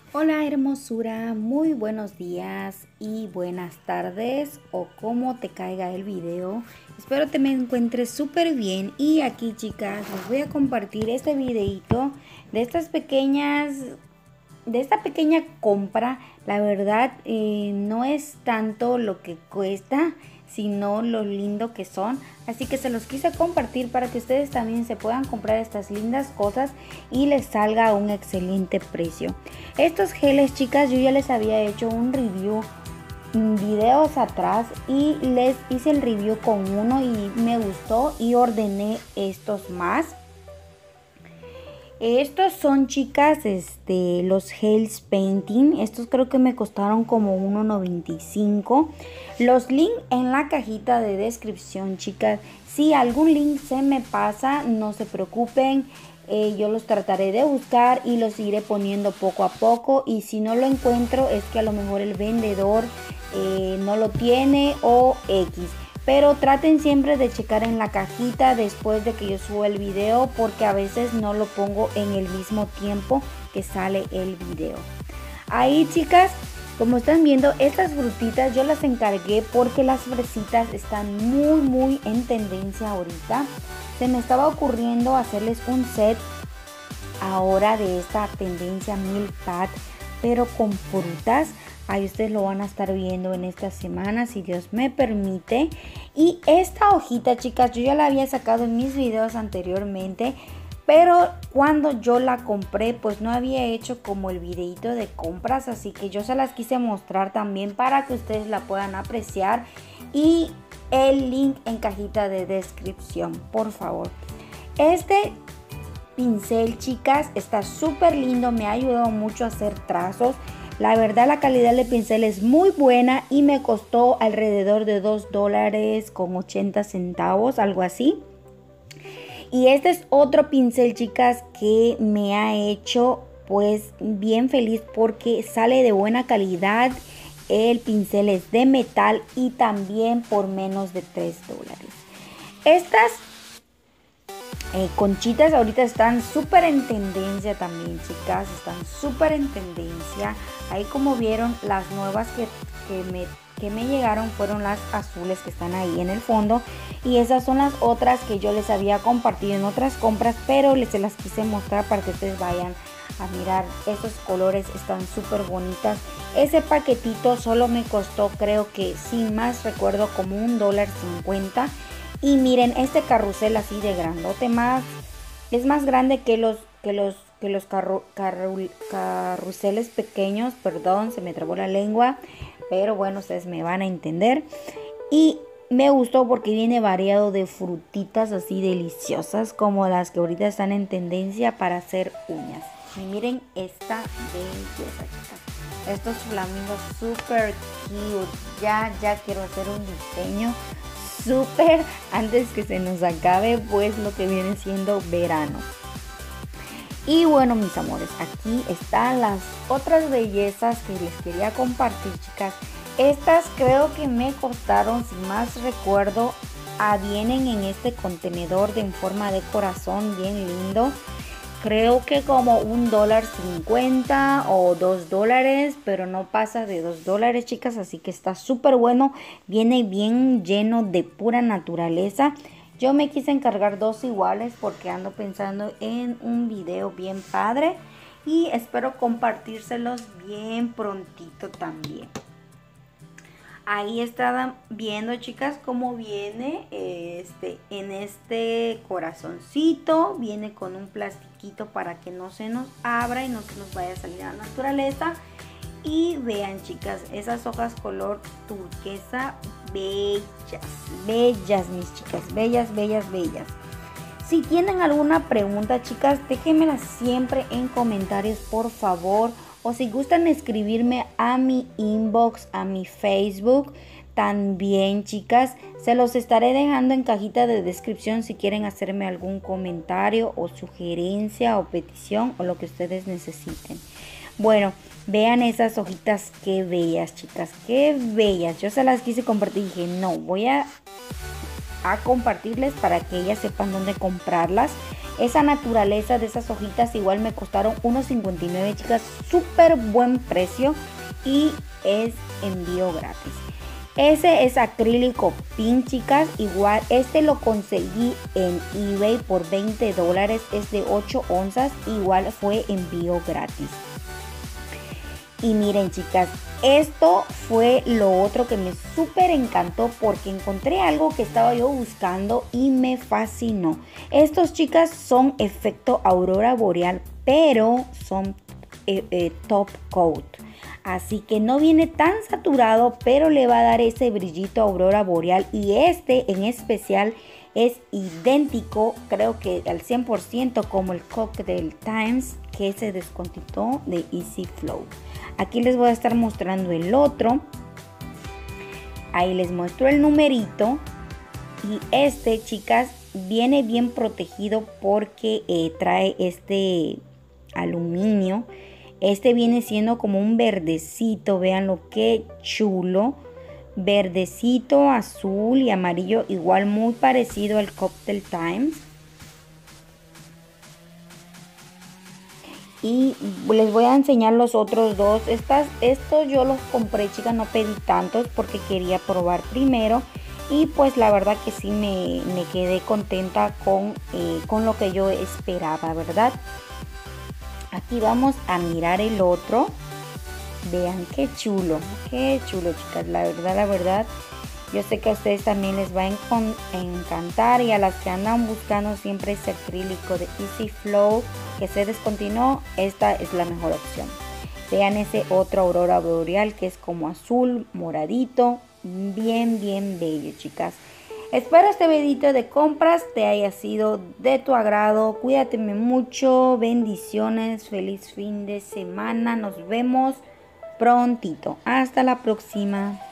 Hola hermosura, muy buenos días y buenas tardes o como te caiga el video. Espero te me encuentres súper bien y aquí chicas les voy a compartir este videito de esta pequeña compra. La verdad no es tanto lo que cuesta, sino lo lindo que son. Así que se los quise compartir para que ustedes también se puedan comprar estas lindas cosas y les salga a un excelente precio. Estos geles, chicas, yo ya les había hecho un review videos atrás y les hice el review con uno y me gustó y ordené estos más. Estos son, chicas, los Hales Painting. Estos creo que me costaron como 1.95. Los links en la cajita de descripción, chicas. Si algún link se me pasa, no se preocupen. Yo los trataré de buscar y los iré poniendo poco a poco. Y si no lo encuentro, es que a lo mejor el vendedor no lo tiene o X. Pero traten siempre de checar en la cajita después de que yo suba el video, porque a veces no lo pongo en el mismo tiempo que sale el video. Ahí, chicas, como están viendo, estas frutitas yo las encargué porque las fresitas están muy en tendencia ahorita. Se me estaba ocurriendo hacerles un set ahora de esta tendencia Milk Pad, pero con frutas. Ahí ustedes lo van a estar viendo en esta semana, si Dios me permite. Y esta hojita, chicas, yo ya la había sacado en mis videos anteriormente, pero cuando yo la compré, pues no había hecho como el videito de compras, así que yo se las quise mostrar también para que ustedes la puedan apreciar. Y el link en cajita de descripción, por favor. Este pincel, chicas, está súper lindo, me ha ayudado mucho a hacer trazos. La verdad, la calidad del pincel es muy buena y me costó alrededor de $2.80, algo así. Y este es otro pincel, chicas, que me ha hecho pues bien feliz porque sale de buena calidad. El pincel es de metal y también por menos de $3. Estas conchitas ahorita están súper en tendencia también, chicas, están súper en tendencia. Ahí, como vieron, las nuevas que me llegaron fueron las azules que están ahí en el fondo, y esas son las otras que yo les había compartido en otras compras, pero se las quise mostrar para que ustedes vayan a mirar. Esos colores están súper bonitas. Ese paquetito solo me costó, creo que sin más recuerdo, como $1.50. Y miren, este carrusel así de grandote, es más grande que los carruseles pequeños. Perdón, se me trabó la lengua, pero bueno, ustedes me van a entender. Y me gustó porque viene variado de frutitas así deliciosas, como las que ahorita están en tendencia para hacer uñas. Y miren esta belleza, chicas. Estos flamingos super cute. Ya quiero hacer un diseño súper antes que se nos acabe pues lo que viene siendo verano. Y bueno, mis amores, aquí están las otras bellezas que les quería compartir, chicas. Estas creo que me costaron, si más recuerdo, vienen en este contenedor en forma de corazón bien lindo. Creo que como $1.50 o $2, pero no pasa de $2, chicas, así que está súper bueno. Viene bien lleno de pura naturaleza. Yo me quise encargar dos iguales porque ando pensando en un video bien padre y espero compartírselos bien prontito también. Ahí estaban viendo, chicas, cómo viene en este corazoncito. Viene con un plastiquito para que no se nos abra y no se nos vaya a salir a la naturaleza. Y vean, chicas, esas hojas color turquesa, bellas, mis chicas, bellas. Si tienen alguna pregunta, chicas, déjenmela siempre en comentarios, por favor. O si gustan escribirme a mi inbox, a mi Facebook, también, chicas, se los estaré dejando en cajita de descripción si quieren hacerme algún comentario o sugerencia o petición o lo que ustedes necesiten. Bueno, vean esas hojitas, qué bellas, chicas, qué bellas. Yo se las quise compartir y dije, no, voy a a compartirles para que ellas sepan dónde comprarlas. Esa naturaleza de esas hojitas igual me costaron unos 59, chicas, súper buen precio y es envío gratis. Ese es acrílico pink, chicas, igual este lo conseguí en eBay por $20, es de 8 onzas, igual fue envío gratis. Y miren, chicas, esto fue lo otro que me súper encantó porque encontré algo que estaba yo buscando y me fascinó. Estos, chicas, son efecto aurora boreal, pero son top coat. Así que no viene tan saturado, pero le va a dar ese brillito a aurora boreal. Y este en especial es idéntico, creo que al 100% como el Cocktail Times que se descontinuó de Easy Flow. Aquí les voy a estar mostrando el otro. Ahí les muestro el numerito. Y este, chicas, viene bien protegido porque trae este aluminio. Este viene siendo como un verdecito. Vean lo que chulo. Verdecito, azul y amarillo. Igual muy parecido al Cocktail Times. Y les voy a enseñar los otros dos. Estos yo los compré, chicas, no pedí tantos porque quería probar primero. Y pues la verdad que sí me quedé contenta con lo que yo esperaba, ¿verdad? Aquí vamos a mirar el otro. Vean qué chulo, chicas. La verdad. Yo sé que a ustedes también les va a encantar y a las que andan buscando siempre ese acrílico de Easy Flow que se descontinuó, esta es la mejor opción. Vean ese otro aurora boreal que es como azul, moradito, bien bello, chicas. Espero este videito de compras te haya sido de tu agrado. Cuídate mucho, bendiciones, feliz fin de semana. Nos vemos prontito. Hasta la próxima.